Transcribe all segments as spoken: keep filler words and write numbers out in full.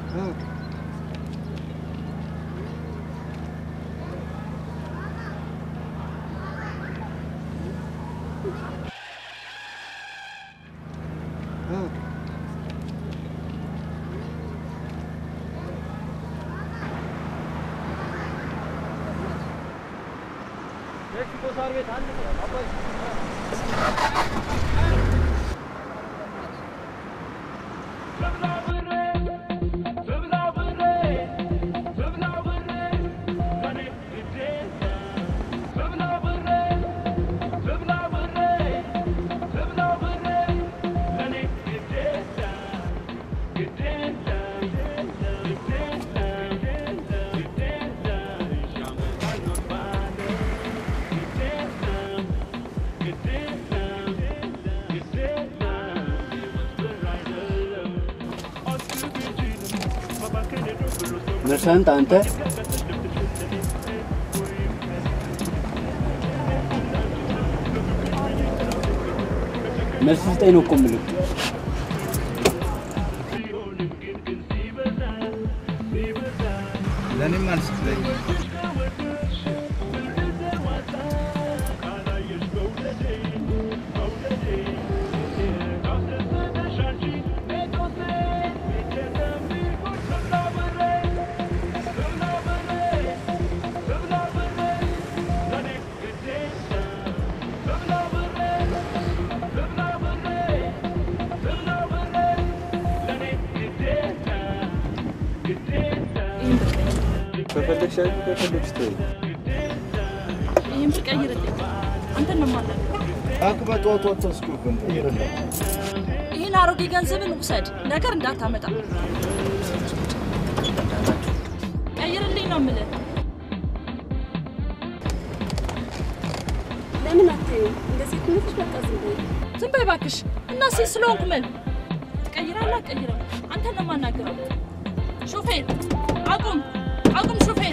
Mersan tante. Mersi stay no kumlu. Lani man stay. كيف كيف تشتري؟ يمشي كأير الدنيا. أنت النماذج. أكبر توت توت تسكوكم كأير الدنيا. هنا أروح يجنزب النقصد. نكر ندات همتا. كأير اللي نعمله. لمن أتي؟ إذا سكنت مش بتأذي. تبى باكش. الناس يسلون كمل. كأير لا كأير. أنت النماذج. شوفين. أقوم. أقوم شوفين.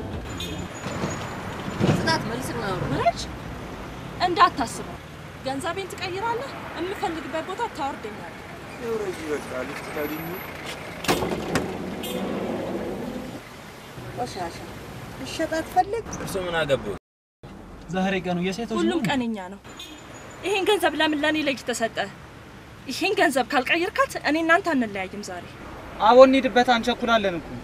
صدقت مليسنا مرج እንዳት ታስበ ገንዘቤን ትቀይራለህ እምፈልግበት ቦታ ታወርደኛለህ يورجي بك عليك تقاليني ቆሻሻ እሸጣት ፈልግ እርሱ ምን አገባው ዛሬ ቀኑ የሴቶች ሁሉም ቀንኛ ነው ይሄን ገንዘብ ለምን ለኔ ለጅ ተሰጠ ይሄን ገንዘብ ካልቀየርካት እኔ እናንተ አንለያይም ዛሬ አሁን እንሂድበት አንቸኩላለን እኮ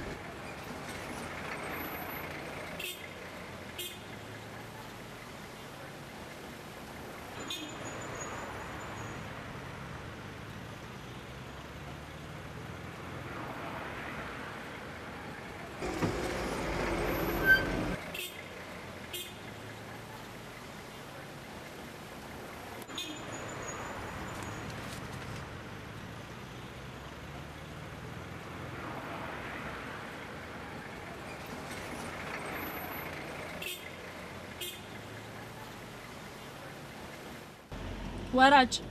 ወራጅ